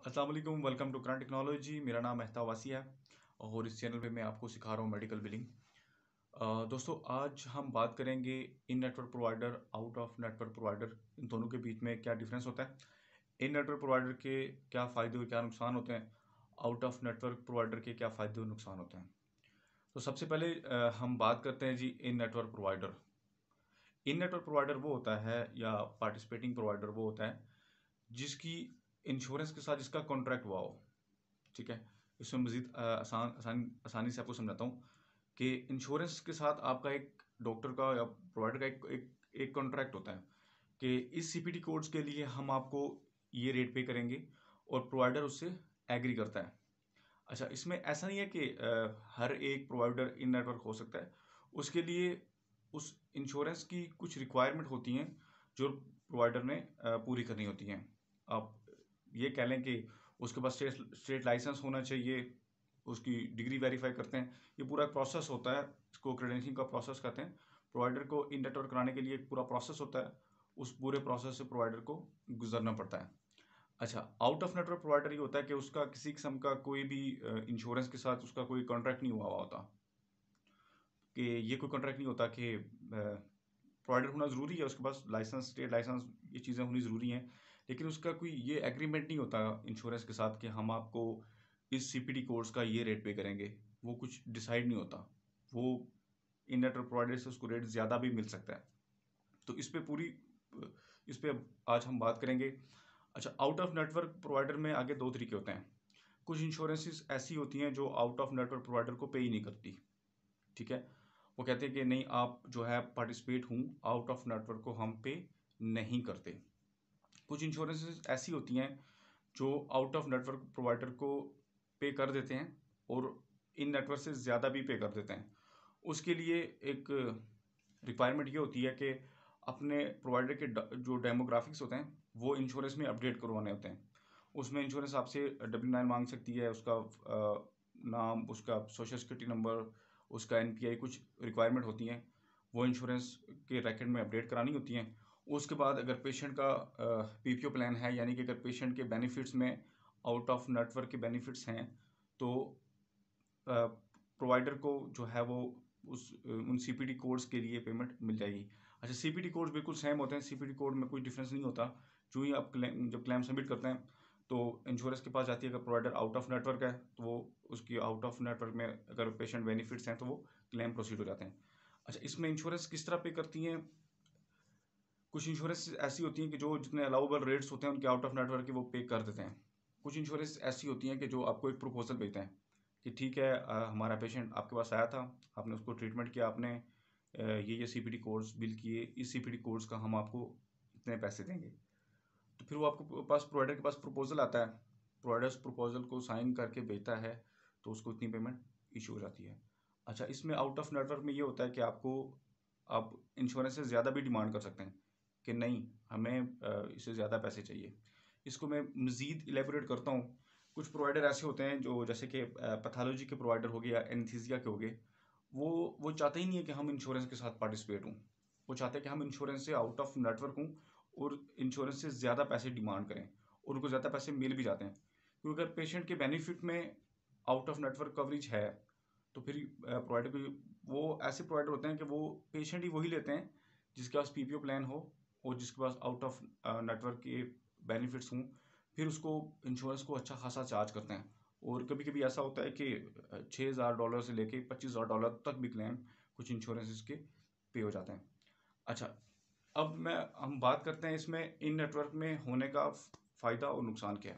अस्सलाम वालेकुम, welcome to current technology. मेरा नाम मेहता वासी है और इस चैनल पे मैं आपको सिखा रहा हूँ मेडिकल बिलिंग। दोस्तों, आज हम बात करेंगे in network provider, out of network provider, इन दोनों के बीच में क्या डिफरेंस होता है, इन नेटवर्क प्रोवाइडर के क्या फ़ायदे और क्या नुकसान होते हैं, आउट ऑफ नेटवर्क प्रोवाइडर के क्या फ़ायदे और नुकसान होते हैं। तो सबसे पहले हम बात करते हैं जी in network provider. In network provider वो होता है या पार्टिसिपेटिंग प्रोवाइडर वो होता है जिसकी इंश्योरेंस के साथ जिसका कॉन्ट्रैक्ट हुआ हो। ठीक है, इसमें मज़ीद आसानी से आपको समझाता हूँ कि इंश्योरेंस के साथ आपका एक डॉक्टर का या प्रोवाइडर का एक कॉन्ट्रैक्ट होता है कि इस सीपीटी कोड्स के लिए हम आपको ये रेट पे करेंगे और प्रोवाइडर उससे एग्री करता है। अच्छा, इसमें ऐसा नहीं है कि हर एक प्रोवाइडर इन नेटवर्क हो सकता है। उसके लिए उस इंश्योरेंस की कुछ रिक्वायरमेंट होती हैं जो प्रोवाइडर ने पूरी करनी होती हैं। आप ये कह लें कि उसके पास स्टेट लाइसेंस होना चाहिए, उसकी डिग्री वेरीफाई करते हैं। ये पूरा प्रोसेस होता है, इसको क्रेडेंशियलिंग का प्रोसेस कहते हैं। प्रोवाइडर को इन नेटवर्क कराने के लिए एक पूरा प्रोसेस होता है, उस पूरे प्रोसेस से प्रोवाइडर को गुजरना पड़ता है। अच्छा, आउट ऑफ नेटवर्क प्रोवाइडर ये होता है कि उसका किसी किस्म का कोई भी इंश्योरेंस के साथ उसका कोई कॉन्ट्रैक्ट नहीं हुआ होता, कि ये कोई कॉन्ट्रैक्ट नहीं होता कि प्रोवाइडर होना ज़रूरी है, उसके पास लाइसेंस, स्टेट लाइसेंस, ये चीज़ें होनी ज़रूरी हैं, लेकिन उसका कोई ये एग्रीमेंट नहीं होता इंश्योरेंस के साथ कि हम आपको इस सीपीडी कोर्स का ये रेट पे करेंगे। वो कुछ डिसाइड नहीं होता। वो इन नेटवर्क प्रोवाइडर से उसको रेट ज़्यादा भी मिल सकता है। तो इस पे आज हम बात करेंगे। अच्छा, आउट ऑफ नेटवर्क प्रोवाइडर में आगे दो तरीके होते हैं। कुछ इंश्योरेंसेस ऐसी होती हैं जो आउट ऑफ नेटवर्क प्रोवाइडर को पे ही नहीं करती। ठीक है, वो कहते हैं कि नहीं, आप जो है पार्टिसिपेट हूँ, आउट ऑफ नेटवर्क को हम पे नहीं करते। कुछ इंश्योरेंसेस ऐसी होती हैं जो आउट ऑफ नेटवर्क प्रोवाइडर को पे कर देते हैं और इन नेटवर्क से ज़्यादा भी पे कर देते हैं। उसके लिए एक रिक्वायरमेंट ये होती है कि अपने प्रोवाइडर के जो डेमोग्राफिक्स होते हैं वो इंश्योरेंस में अपडेट करवाने होते हैं। उसमें इंश्योरेंस आपसे W9 मांग सकती है, उसका नाम, उसका सोशल सिक्योरिटी नंबर, उसका NPI, कुछ रिक्वायरमेंट होती हैं, वो इंश्योरेंस के रिकॉर्ड में अपडेट करानी होती हैं। उसके बाद अगर पेशेंट का PPO प्लान है, यानी कि अगर पेशेंट के बेनिफिट्स में आउट ऑफ नेटवर्क के बेनिफिट्स हैं, तो प्रोवाइडर को जो है वो उन सीपीटी कोड्स के लिए पेमेंट मिल जाएगी। अच्छा, सीपीटी कोड्स बिल्कुल सेम होते हैं, सीपीटी कोड में कोई डिफरेंस नहीं होता। जो ही आप जब क्लेम सबमिट करते हैं तो इंश्योरेंस के पास जाती है। अगर प्रोवाइडर आउट ऑफ नेटवर्क है तो वो उसकी आउट ऑफ नेटवर्क में अगर पेशेंट बेनिफिट्स हैं तो वो क्लेम प्रोसीड हो जाते हैं। अच्छा, इसमें इंश्योरेंस किस तरह पे करती हैं? कुछ इंश्योरेंस ऐसी होती हैं कि जो जितने अलाउबल रेट्स होते हैं उनके आउट ऑफ नेटवर्क के वो पे कर देते हैं। कुछ इंश्योरेंस ऐसी होती हैं कि जो आपको एक प्रपोजल भेजते हैं कि ठीक है, हमारा पेशेंट आपके पास आया था, आपने उसको ट्रीटमेंट किया, आपने ये सीपीटी कोर्स बिल किए, इस सीपीटी कोर्स का हम आपको इतने पैसे देंगे। तो फिर वो आपको पास प्रोवाइडर के पास प्रपोजल आता है, प्रोवाइडर उस प्रपोजल को साइन करके भेजता है, तो उसको इतनी पेमेंट इशू हो जाती है। अच्छा, इसमें आउट ऑफ नेटवर्क में ये होता है कि आप इंश्योरेंस से ज़्यादा भी डिमांड कर सकते हैं कि नहीं, हमें इससे ज़्यादा पैसे चाहिए। इसको मैं मज़ीद इलेबोरेट करता हूँ। कुछ प्रोवाइडर ऐसे होते हैं जो, जैसे कि पैथोलॉजी के प्रोवाइडर हो गए या एनेस्थीसिया के हो गए, वो चाहते ही नहीं है कि हम इंश्योरेंस के साथ पार्टिसिपेट हों। वो चाहते हैं कि हम इंश्योरेंस से आउट ऑफ नेटवर्क हों और इंश्योरेंस से ज़्यादा पैसे डिमांड करें, और उनको ज़्यादा पैसे मिल भी जाते हैं। क्योंकि अगर पेशेंट के बेनिफिट में आउट ऑफ नेटवर्क कवरेज है तो फिर प्रोवाइडर को, वो ऐसे प्रोवाइडर होते हैं कि वो पेशेंट ही वही लेते हैं जिसके पास PPO प्लान हो और जिसके पास आउट ऑफ नेटवर्क के बेनिफिट्स हों। फिर उसको इंश्योरेंस को अच्छा खासा चार्ज करते हैं, और कभी कभी ऐसा होता है कि $6,000 से लेके $25,000 तक भी क्लेम कुछ इंश्योरेंस के पे हो जाते हैं। अच्छा, अब हम बात करते हैं इसमें इन नेटवर्क में होने का फ़ायदा और नुकसान क्या है।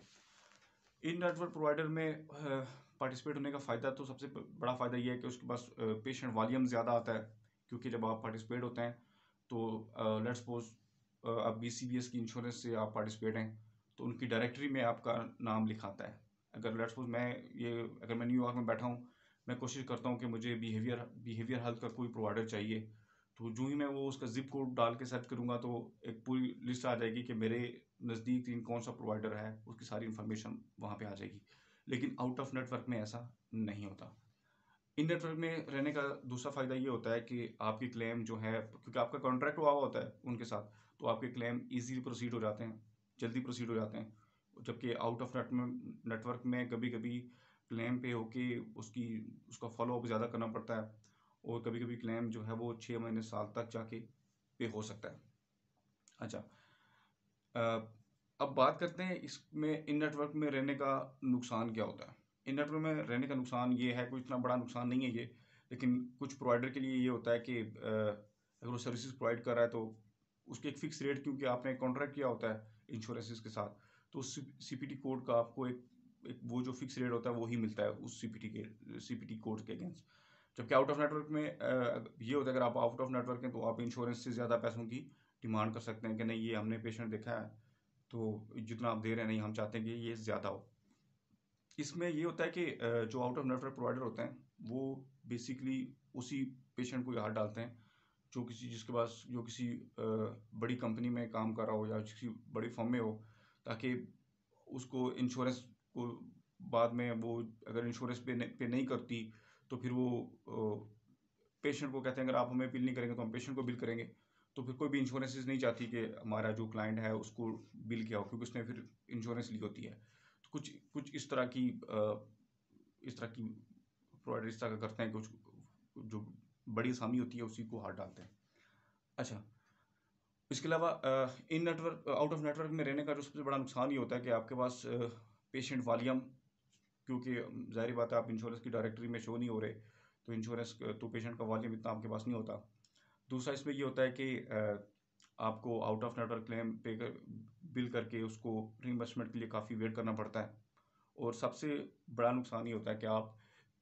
इन नेटवर्क प्रोवाइडर में पार्टिसिपेट होने का फ़ायदा, तो सबसे बड़ा फ़ायदा ये है कि उसके पास पेशेंट वॉल्यूम ज़्यादा आता है। क्योंकि जब आप पार्टिसिपेट होते हैं तो लेट्स सपोज आप BCBS की इंश्योरेंस से आप पार्टिसिपेट हैं, तो उनकी डायरेक्टरी में आपका नाम लिखा आता है। अगर लेट्स सपोज अगर मैं न्यूयॉर्क में बैठा हूँ, मैं कोशिश करता हूँ कि मुझे बिहेवियर हेल्थ का कोई प्रोवाइडर चाहिए, तो जो ही मैं वो उसका जिप कोड डाल के सर्च करूँगा तो एक पूरी लिस्ट आ जाएगी कि मेरे नज़दीक तीन कौन सा प्रोवाइडर है, उसकी सारी इन्फॉर्मेशन वहाँ पे आ जाएगी। लेकिन आउट ऑफ नेटवर्क में ऐसा नहीं होता। इन नेटवर्क में रहने का दूसरा फ़ायदा ये होता है कि आपकी क्लेम जो है, क्योंकि आपका कॉन्ट्रैक्ट हुआ होता है उनके साथ, तो आपके क्लेम ईज़िली प्रोसीड हो जाते हैं, जल्दी प्रोसीड हो जाते हैं। जबकि आउट ऑफ नेटवर्क में कभी कभी क्लेम पे होके उसका फॉलो अप ज़्यादा करना पड़ता है, और कभी कभी क्लेम जो है वो 6 महीने साल तक जाके पे हो सकता है। अच्छा, अब बात करते हैं इसमें इन नेटवर्क में रहने का नुकसान क्या होता है। इन नेटवर्क में रहने का नुकसान ये है, कोई इतना बड़ा नुकसान नहीं है ये, लेकिन कुछ प्रोवाइडर के लिए ये होता है कि अगर वो सर्विसेज प्रोवाइड कर रहा है तो उसकी एक फिक्स रेट, क्योंकि आपने कॉन्ट्रैक्ट किया होता है इंश्योरेंसेस के साथ, तो सीपीटी कोड का आपको एक वो जो फिक्स रेट होता है वो ही मिलता है उस सीपीटी कोड के अगेंस्ट। जबकि आउट ऑफ नेटवर्क में ये होता है, अगर आप आउट ऑफ नेटवर्क हैं तो आप इंश्योरेंस से ज़्यादा पैसों की डिमांड कर सकते हैं कि नहीं, ये हमने पेशेंट देखा है तो जितना आप दे रहे हैं नहीं, हम चाहते हैं कि ये ज़्यादा हो। इसमें ये होता है कि जो आउट ऑफ नेटवर्क प्रोवाइडर होते हैं वो बेसिकली उसी पेशेंट को याद डालते हैं जो किसी बड़ी कंपनी में काम कर रहा हो या किसी बड़ी फर्म में हो, ताकि उसको इंश्योरेंस को बाद में वो अगर इंश्योरेंस पे नहीं करती तो फिर वो पेशेंट को कहते हैं अगर आप हमें बिल नहीं करेंगे तो हम पेशेंट को बिल करेंगे। तो फिर कोई भी इंश्योरेंसेस नहीं चाहती कि हमारा जो क्लाइंट है उसको बिल किया हो, क्योंकि उसने फिर इंश्योरेंस ली होती है। तो कुछ कुछ इस तरह की प्रोवाइडर इस तरह का करते हैं, कुछ जो बड़ी आसामी होती है उसी को हाथ डालते हैं। अच्छा, इसके अलावा in network out of network में रहने का जो सबसे बड़ा नुकसान ये होता है कि आपके पास पेशेंट वॉल्यूम, क्योंकि ज़ाहिर बात है आप इंश्योरेंस की डायरेक्टरी में शो नहीं हो रहे, तो इंश्योरेंस तो पेशेंट का वॉल्यूम इतना आपके पास नहीं होता। दूसरा इसमें ये होता है कि आपको out of network claim bill करके उसको रीइंबर्समेंट के लिए काफ़ी वेट करना पड़ता है। और सबसे बड़ा नुकसान ये होता है कि आप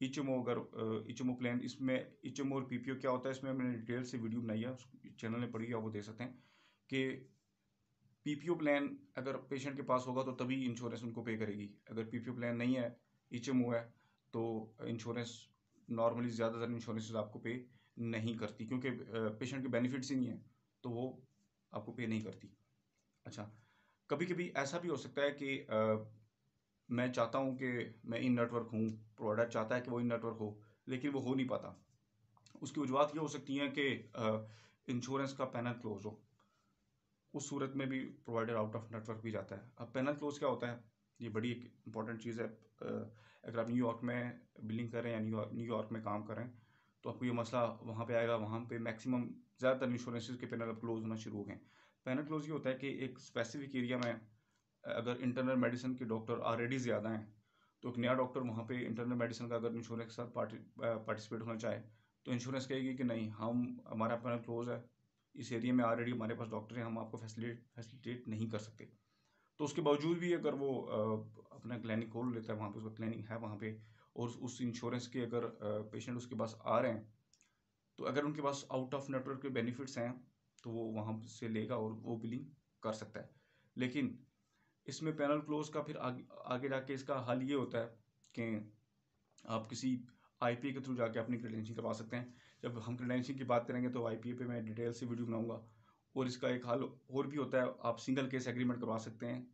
इचएमओ क्लेम, इसमें इचएमओ और पीपीओ क्या होता है, इसमें मैंने डिटेल से वीडियो बनाई है, चैनल में पड़ी है, आप वो देख सकते हैं कि पीपीओ प्लान अगर पेशेंट के पास होगा तो तभी इंश्योरेंस उनको पे करेगी। अगर पीपीओ प्लान नहीं है, इचएमओ है, तो इंश्योरेंस नॉर्मली ज़्यादातर इंश्योरेंस आपको पे नहीं करती, क्योंकि पेशेंट के बेनिफिट्स ही नहीं है तो वो आपको पे नहीं करती। अच्छा, कभी कभी ऐसा भी हो सकता है कि मैं चाहता हूँ कि मैं इन नेटवर्क हूँ, प्रोवाइडर चाहता है कि वो इन नेटवर्क हो, लेकिन वो हो नहीं पाता। उसकी वजूहत ये हो सकती हैं कि इंश्योरेंस का पैनल क्लोज हो, उस सूरत में भी प्रोवाइडर आउट ऑफ नेटवर्क भी जाता है। अब पैनल क्लोज क्या होता है, ये बड़ी एक इंपॉर्टेंट चीज़ है। अगर आप न्यूयॉर्क में बिलिंग कर रहे हैं या न्यूयॉर्क में काम कर रहे हैं तो आपको ये मसला वहाँ पे आएगा। वहाँ पे मैक्सिमम ज़्यादातर इंश्योरेंसेज के पैनल क्लोज होना शुरू हो गए। पैनल क्लोज ये होता है कि एक स्पेसिफिक एरिया में अगर इंटरनल मेडिसिन के डॉक्टर ऑलरेडी ज़्यादा हैं, तो एक नया डॉक्टर वहाँ पे इंटरनल मेडिसिन का अगर इंश्योरेंस के साथ पार्टिसिपेट होना चाहे तो इंश्योरेंस कहेगी कि नहीं, हमारा पैनल क्लोज है, इस एरिया में ऑलरेडी हमारे पास डॉक्टर हैं, हम आपको फैसिलिटेट नहीं कर सकते। तो उसके बावजूद भी अगर वो अपना क्लिनिक खोल लेता है, वहाँ पे उसका क्लिनिक है वहाँ पे, और उस इंश्योरेंस के अगर पेशेंट उसके पास आ रहे हैं, तो अगर उनके पास आउट ऑफ नेटवर्क के बेनिफिट्स हैं तो वो वहाँ से लेगा और वो बिलिंग कर सकता है। लेकिन इसमें पैनल क्लोज का फिर आगे जाके इसका हल ये होता है कि आप किसी आईपीए के थ्रू जाके अपनी क्रेडेंशियल करवा सकते हैं। जब हम क्रेडेंशियल की बात करेंगे तो आईपीए पे मैं डिटेल से वीडियो बनाऊंगा। और इसका एक हल और भी होता है, आप सिंगल केस एग्रीमेंट करवा सकते हैं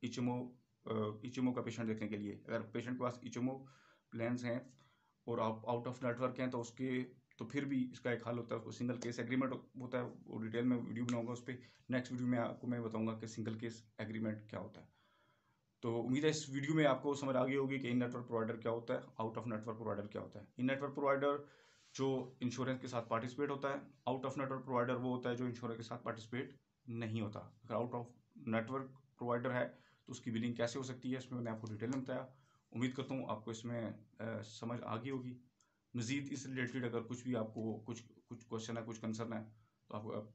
इचएमओ का पेशेंट देखने के लिए। अगर पेशेंट के पास इचएमओ प्लान्स हैं और आप आउट ऑफ नेटवर्क हैं तो फिर भी इसका एक हल होता है, सिंगल केस एग्रीमेंट होता है। वो डिटेल में वीडियो बनाऊंगा उस पर, नेक्स्ट वीडियो में आपको मैं बताऊंगा कि सिंगल केस एग्रीमेंट क्या होता है। तो उम्मीद है इस वीडियो में आपको समझ आ गई होगी कि इन नेटवर्क प्रोवाइडर क्या होता है, आउट ऑफ नेटवर्क प्रोवाइडर क्या होता है। इन नेटवर्क प्रोवाइडर जो इंश्योरेंस के साथ पार्टिसिपेट होता है, आउट ऑफ नेटवर्क प्रोवाइडर वो होता है जो इंश्योरेंस के साथ पार्टिसिपेट नहीं होता। अगर आउट ऑफ नेटवर्क प्रोवाइडर है तो उसकी बिलिंग कैसे हो सकती है, इसमें मैंने आपको डिटेल में बताया। उम्मीद करता हूँ आपको इसमें समझ आ गई होगी। मज़ीद इस रिलेटेड अगर कुछ भी आपको कुछ कुछ क्वेश्चन है, कुछ कंसर्न है, तो आप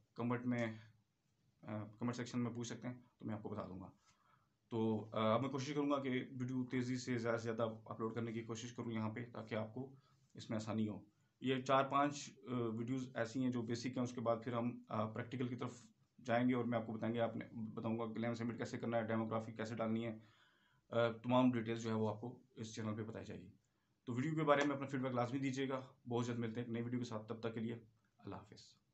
कमेंट सेक्शन में पूछ सकते हैं, तो मैं आपको बता दूंगा। तो अब मैं कोशिश करूँगा कि वीडियो तेज़ी से ज़्यादा से ज़्यादा अपलोड करने की कोशिश करूँ यहाँ पे, ताकि आपको इसमें आसानी हो। ये 4-5 वीडियोस ऐसी हैं जो बेसिक हैं, उसके बाद फिर हम प्रैक्टिकल की तरफ जाएंगे और मैं आपको बताऊंगा क्लेम सबमिट कैसे करना है, डेमोग्राफी कैसे डालनी है, तमाम डिटेल्स जो है वो आपको इस चैनल पर बताई जाएगी। तो वीडियो के बारे में अपना फीडबैक लाजमी दीजिएगा। बहुत जल्द मिलते हैं एक नई वीडियो के साथ, तब तक के लिए अल्लाह हाफिज़।